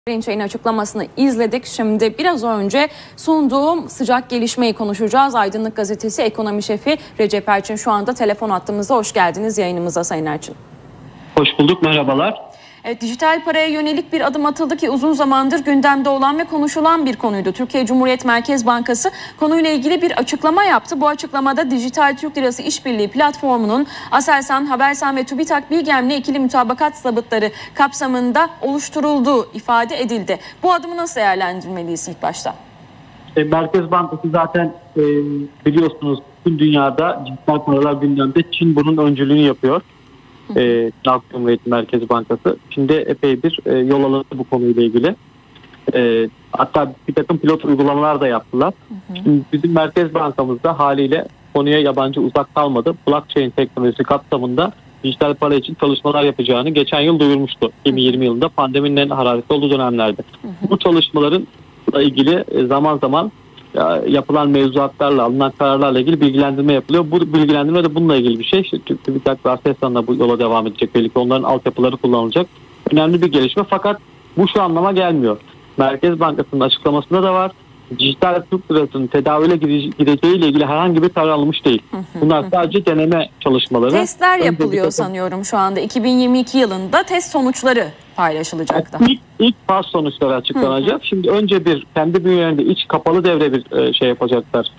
Erinçek'in açıklamasını izledik. Şimdi biraz önce sunduğum sıcak gelişmeyi konuşacağız. Aydınlık Gazetesi ekonomi şefi Recep Erçin şu anda telefon hattımızda. Hoş geldiniz yayınımıza Sayın Erçin. Hoş bulduk, merhabalar. Evet, dijital paraya yönelik bir adım atıldı ki uzun zamandır gündemde olan ve konuşulan bir konuydu. Türkiye Cumhuriyet Merkez Bankası konuyla ilgili bir açıklama yaptı. Bu açıklamada Dijital Türk Lirası İşbirliği Platformu'nun Aselsan, Habersan ve TÜBİTAK Bilgem'le ikili mütabakat zabıtları kapsamında oluşturulduğu ifade edildi. Bu adımı nasıl değerlendirmeliyiz ilk başta? Merkez Bankası zaten biliyorsunuz tüm dünyada dijital paralar gündemde. Çin bunun öncülüğünü yapıyor. Halk Cumhuriyeti Merkez Bankası. Çin'de epey bir yol alındı bu konuyla ilgili. Hatta bir takım pilot uygulamalar da yaptılar. Şimdi bizim Merkez Bankamızda haliyle konuya yabancı uzak kalmadı. Blockchain teknolojisi kapsamında dijital para için çalışmalar yapacağını geçen yıl duyurmuştu. 2020 yılında pandeminin en hararetli olduğu dönemlerde. Bu çalışmalarla ilgili zaman zaman yapılan mevzuatlarla, alınan kararlarla ilgili bilgilendirme yapılıyor. Bu bilgilendirme de bununla ilgili bir şey. TÜBİTAK ve Aselsan'la bu yola devam edecek. Belki onların altyapıları kullanılacak. Önemli bir gelişme. Fakat bu şu anlama gelmiyor. Merkez Bankası'nın açıklamasında da var. Dijital Türk Lirası'nın tedavüle gireceğiyle ilgili herhangi bir karar alınmış değil. Bunlar sadece deneme çalışmaları. Testler yapılıyor sanıyorum şu anda. 2022 yılında test sonuçları paylaşılacak da. İlk faz sonuçları açıklanacak. Şimdi önce bir kendi bünyelerinde iç kapalı devre bir şey yapacaklar.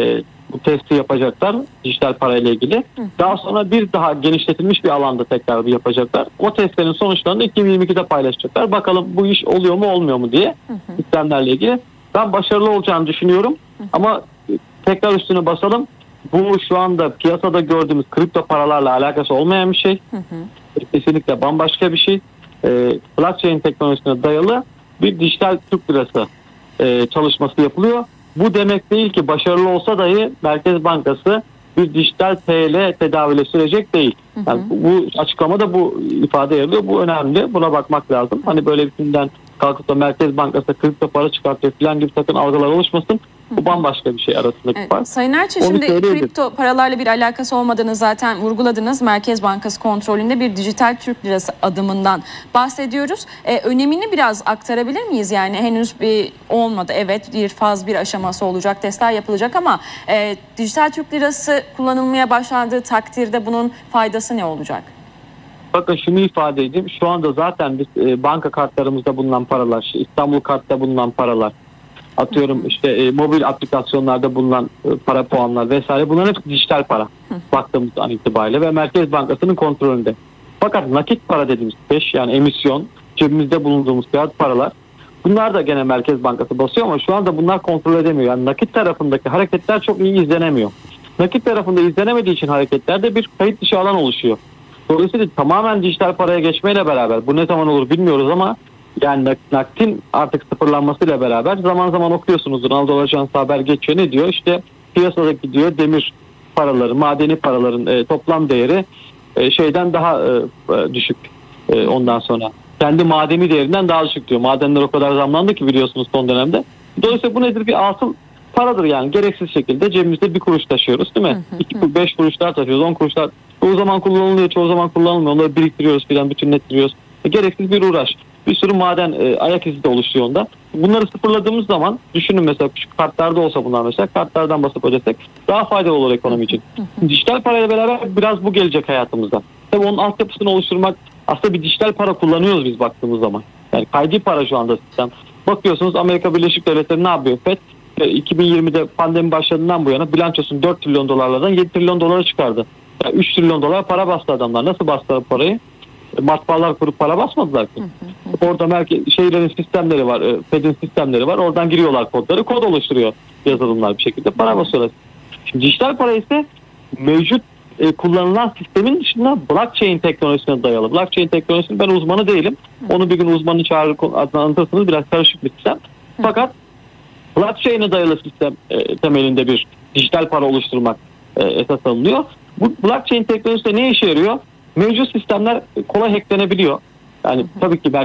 Bu testi yapacaklar dijital parayla ilgili. Daha sonra bir daha genişletilmiş bir alanda tekrar bir yapacaklar. O testlerin sonuçlarını 2022'de paylaşacaklar. Bakalım bu iş oluyor mu olmuyor mu diye sistemlerle ilgili. Ben başarılı olacağını düşünüyorum. Ama tekrar üstüne basalım. Bu şu anda piyasada gördüğümüz kripto paralarla alakası olmayan bir şey. Kesinlikle bambaşka bir şey. Blockchain teknolojisine dayalı bir dijital Türk lirası çalışması yapılıyor. Bu demek değil ki başarılı olsa dahi Merkez Bankası bir dijital TL tedavüle sürecek değil. Yani bu açıklamada bu ifade yer alıyor. Bu önemli. Buna bakmak lazım. Hani böyle bir günden kalkıp da Merkez Bankası kripto para çıkartıyor falan gibi takım algılar oluşmasın. Bu bambaşka bir şey arasındaki fark. Sayın Erçin, şimdi kripto paralarla bir alakası olmadığını zaten vurguladınız. Merkez Bankası kontrolünde bir dijital Türk lirası adımından bahsediyoruz. Önemini biraz aktarabilir miyiz? Yani henüz bir olmadı. Evet, bir faz bir aşaması olacak. Testler yapılacak ama dijital Türk lirası kullanılmaya başlandığı takdirde bunun faydası ne olacak? Bakın şunu ifade edeyim. Şu anda zaten biz banka kartlarımızda bulunan paralar, İstanbul Kart'ta bulunan paralar, atıyorum işte mobil aplikasyonlarda bulunan para puanlar vesaire, bunların hepsi dijital para baktığımız an itibariyle ve Merkez Bankası'nın kontrolünde. Fakat nakit para dediğimiz peş, yani emisyon, cebimizde bulunduğumuz kağıt paralar, bunlar da gene Merkez Bankası basıyor ama şu anda bunlar kontrol edemiyor. Yani nakit tarafındaki hareketler çok iyi izlenemiyor. Nakit tarafında izlenemediği için hareketlerde bir kayıt dışı alan oluşuyor. Dolayısıyla tamamen dijital paraya geçmeyle beraber, bu ne zaman olur bilmiyoruz ama yani nakdin artık sıfırlanmasıyla beraber zaman zaman okuyorsunuzdur. Anadolu Ajansı haber geçiyor. Ne diyor? İşte piyasadaki diyor demir paraları, madeni paraların toplam değeri şeyden daha düşük. Ondan sonra kendi madeni değerinden daha düşük diyor. Madenler o kadar zamlandı ki biliyorsunuz son dönemde. Dolayısıyla bu nedir? Bir atıl paradır yani. Gereksiz şekilde cebimizde bir kuruş taşıyoruz değil mi? 5 kuruşlar taşıyoruz, 10 kuruşlar. Çoğu zaman kullanılıyor, çoğu zaman kullanılmıyor. Onları biriktiriyoruz filan, bütünlettiriyoruz. Gereksiz bir uğraş. Bir sürü maden ayak izi de oluşuyor onda. Bunları sıfırladığımız zaman düşünün, mesela küçük kartlarda olsa bunlar, mesela kartlardan basıp ödesek daha faydalı olur ekonomi için. Dijital parayla beraber biraz bu gelecek hayatımızda. Tabii onun altyapısını oluşturmak, aslında bir dijital para kullanıyoruz biz baktığımız zaman. Yani kaydi para şu anda sistem. Bakıyorsunuz Amerika Birleşik Devletleri ne yapıyor? FED 2020'de pandemi başladığından bu yana bilançosunu 4 trilyon dolarlardan 7 trilyon dolara çıkardı. Yani 3 trilyon dolar para bastı adamlar. Nasıl bastılar parayı? Matbaalar kurup para basmadılar ki. Orada şeylerin sistemleri var, Fed'in sistemleri var. Oradan giriyorlar kodları, kod oluşturuyor yazılımlar bir şekilde, para basıyorlar. Şimdi dijital para ise mevcut kullanılan sistemin dışında blockchain teknolojisine dayalı. Blockchain teknolojisinin ben uzmanı değilim. Onu bir gün uzmanı çağırır anlatırsınız. Biraz karışık bir sistem. Fakat blockchain'e dayalı sistem temelinde bir dijital para oluşturmak esas alınıyor. Bu blockchain teknolojisi ne işe yarıyor? Mevcut sistemler kolay hacklenebiliyor. Yani tabii ki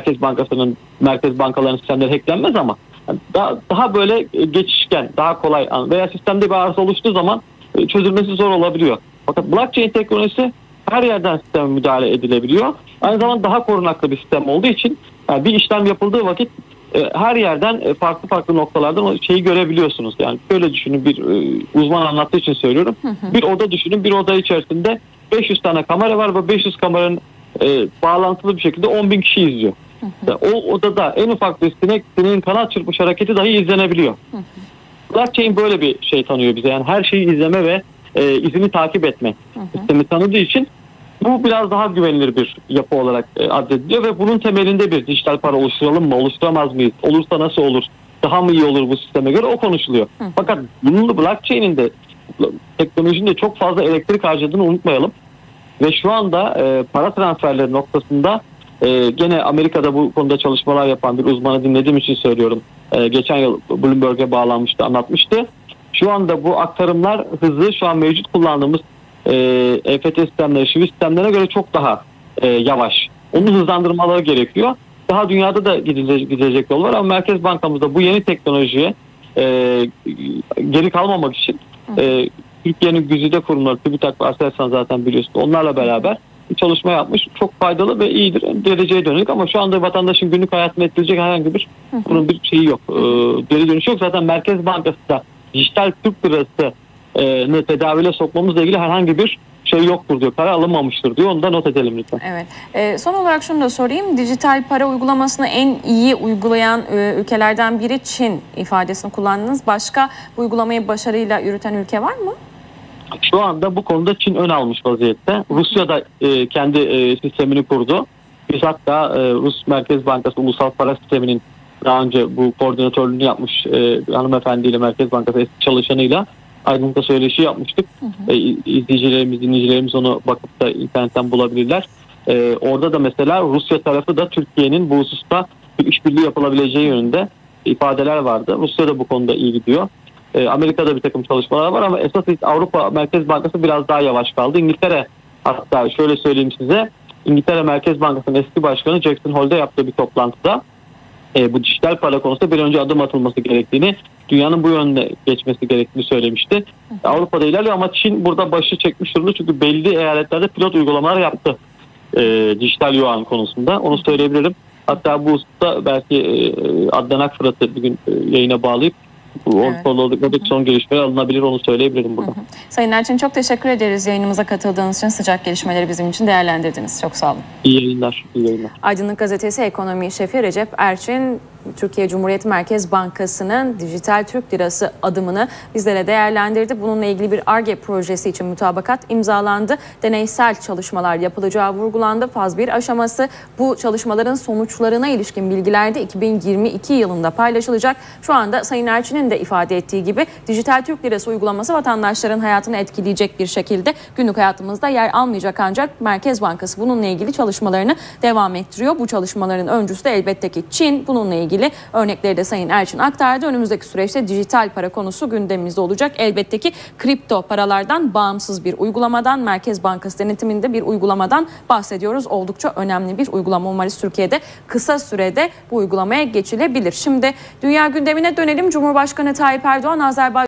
merkez bankaların sistemleri hacklenmez ama yani daha böyle geçişken, daha kolay veya sistemde bir arıza oluştuğu zaman çözülmesi zor olabiliyor. Fakat blockchain teknolojisi her yerden sisteme müdahale edilebiliyor. Aynı zamanda daha korunaklı bir sistem olduğu için yani bir işlem yapıldığı vakit her yerden farklı farklı noktalardan o şeyi görebiliyorsunuz. Yani şöyle düşünün, bir uzman anlattığı için söylüyorum. Bir oda düşünün, bir oda içerisinde 500 tane kamera var ve 500 kameranın bağlantılı bir şekilde 10.000 kişi izliyor. O odada en ufak bir sineğin kanat çırpmış hareketi dahi izlenebiliyor. Blockchain böyle bir şey tanıyor bize. Yani her şeyi izleme ve izini takip etme sistemi tanıdığı için bu biraz daha güvenilir bir yapı olarak addediliyor ve bunun temelinde bir dijital para oluşturalım mı, oluşturamaz mıyız? Olursa nasıl olur? Daha mı iyi olur bu sisteme göre? O konuşuluyor. Fakat bunun blockchain'in de teknolojinin de çok fazla elektrik harcadığını unutmayalım. Ve şu anda para transferleri noktasında gene Amerika'da bu konuda çalışmalar yapan bir uzmanı dinlediğim için söylüyorum. Geçen yıl Bloomberg'e bağlanmıştı, anlatmıştı. Şu anda bu aktarımlar hızı şu an mevcut kullandığımız EFT sistemleri, şivi sistemlerine göre çok daha yavaş. Onu hızlandırmaları gerekiyor. Daha dünyada da gidecek yol var ama Merkez Bankamızda bu yeni teknolojiye geri kalmamak için Türkiye'nin güzide kurumları, TÜBİTAK ve Aselsan zaten biliyorsunuz, onlarla beraber bir çalışma yapmış. Çok faydalı ve iyidir. Geleceğe dönük ama şu anda vatandaşın günlük hayatını etkileyecek herhangi bir bunun bir şeyi yok. Geri dönüşü yok. Zaten Merkez Bankası da dijital Türk lirasını tedavüle sokmamızla ilgili herhangi bir şey yoktur diyor. Karar alınmamıştır diyor. Onu da not edelim lütfen. Evet. Son olarak şunu da sorayım. Dijital para uygulamasını en iyi uygulayan ülkelerden biri Çin ifadesini kullandınız. Başka bu uygulamayı başarıyla yürüten ülke var mı? Şu anda bu konuda Çin ön almış vaziyette. Rusya da kendi sistemini kurdu. Biz hatta Rus Merkez Bankası Ulusal Para Sistemi'nin daha önce bu koordinatörlüğünü yapmış hanımefendiyle, Merkez Bankası eski çalışanıyla ayrıntıda söyleşi yapmıştık. Dinleyicilerimiz onu bakıp da internetten bulabilirler. Orada da mesela Rusya tarafı da Türkiye'nin bu hususta bir işbirliği yapılabileceği yönünde ifadeler vardı. Rusya da bu konuda iyi gidiyor. Amerika'da bir takım çalışmalar var ama esas Avrupa Merkez Bankası biraz daha yavaş kaldı. İngiltere, hatta şöyle söyleyeyim size, İngiltere Merkez Bankası'nın eski başkanı Jackson Hole'de yaptığı bir toplantıda bu dijital para konusunda bir önce adım atılması gerektiğini, dünyanın bu yönde geçmesi gerektiğini söylemişti. Avrupa'da ilerliyor ama Çin burada başı çekmiş durumda çünkü belli eyaletlerde pilot uygulamalar yaptı dijital yuan konusunda. Onu söyleyebilirim. Hatta bu hususta belki Adnan Akfırat'ı bir gün yayına bağlayıp ortalıkta son gelişmeler alınabilir, onu söyleyebilirim burada. Sayın Erçin, çok teşekkür ederiz yayınımıza katıldığınız için, sıcak gelişmeleri bizim için değerlendirdiniz. Çok sağ olun. İyi yayınlar. İyi yayınlar. Aydınlık Gazetesi Ekonomi Şefi Recep Erçin, Türkiye Cumhuriyet Merkez Bankası'nın dijital Türk lirası adımını bizlere değerlendirdi. Bununla ilgili bir Ar-Ge projesi için mutabakat imzalandı. Deneysel çalışmalar yapılacağı vurgulandı. Faz 1 aşaması, bu çalışmaların sonuçlarına ilişkin bilgiler de 2022 yılında paylaşılacak. Şu anda Sayın Erçin'in de ifade ettiği gibi dijital Türk lirası uygulaması vatandaşların hayatını etkileyecek bir şekilde günlük hayatımızda yer almayacak, ancak Merkez Bankası bununla ilgili çalışmalarını devam ettiriyor. Bu çalışmaların öncüsü de elbette ki Çin. Bununla ilgili örnekleri de Sayın Erçin aktardı. Önümüzdeki süreçte dijital para konusu gündemimizde olacak. Elbette ki kripto paralardan bağımsız bir uygulamadan, Merkez Bankası denetiminde bir uygulamadan bahsediyoruz. Oldukça önemli bir uygulama. Umarız Türkiye'de kısa sürede bu uygulamaya geçilebilir. Şimdi dünya gündemine dönelim. Cumhurbaşkanı Tayyip Erdoğan, Azerbaycan